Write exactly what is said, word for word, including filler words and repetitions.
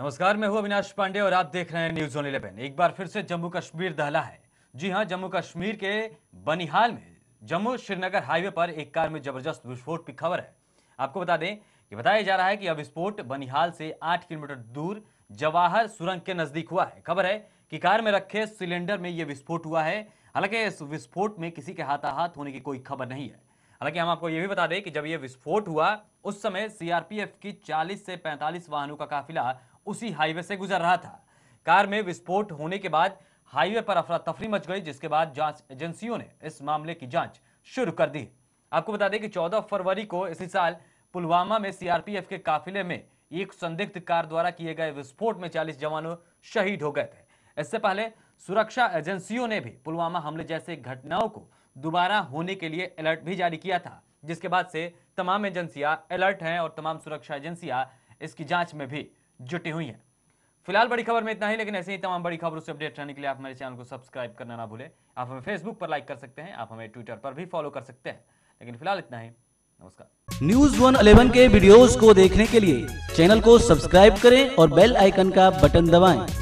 नमस्कार, मैं हूं अविनाश पांडे और आप देख रहे हैं न्यूज वन इलेवन। एक बार फिर से जम्मू कश्मीर दहला है। जी हां, जम्मू कश्मीर के बनिहाल में जम्मू श्रीनगर हाईवे पर एक कार में जबरदस्त विस्फोट की खबर है। आपको बता दें कि बताया जा रहा है कि यह विस्फोट बनिहाल से आठ किलोमीटर दूर जवाहर सुरंग के नजदीक हुआ है। खबर है कि कार में रखे सिलेंडर में यह विस्फोट हुआ है। हालांकि इस विस्फोट में किसी के हाथाहाथ होने की कोई खबर नहीं है। हालांकि हम आपको यह भी बता दें कि जब यह विस्फोट हुआ उस समय सीआरपीएफ की चालीस से पैंतालीस वाहनों का काफिला उसी हाईवे से गुजर रहा था। कार में विस्फोट होने के बाद हाईवे पर अफरा तफरी मच गई, जिसके बाद जांच एजेंसियों ने इस मामले की जांच शुरू कर दी। आपको बता दें कि चौदह फरवरी को इसी साल पुलवामा में सीआरपीएफ के काफिले में एक संदिग्ध कार द्वारा किए गए विस्फोट में चालीस जवानों शहीद हो गए थे। इससे पहले सुरक्षा एजेंसियों ने भी पुलवामा हमले जैसे घटनाओं को दोबारा होने के लिए अलर्ट भी जारी किया था, जिसके बाद से तमाम एजेंसियां अलर्ट हैं और तमाम सुरक्षा एजेंसियां इसकी जांच में भी जुटी हुई हैं। फिलहाल बड़ी खबर में इतना ही, लेकिन ऐसे ही तमाम बड़ी खबरों से अपडेट रहने के लिए आप हमारे चैनल को सब्सक्राइब करना ना भूलें। आप हमें फेसबुक पर लाइक कर सकते हैं, आप हमें ट्विटर पर भी फॉलो कर सकते हैं। लेकिन फिलहाल इतना ही, नमस्कार। न्यूज वन इलेवन के वीडियोस को देखने के लिए चैनल को सब्सक्राइब करें और बेल आइकन का बटन दबाएं।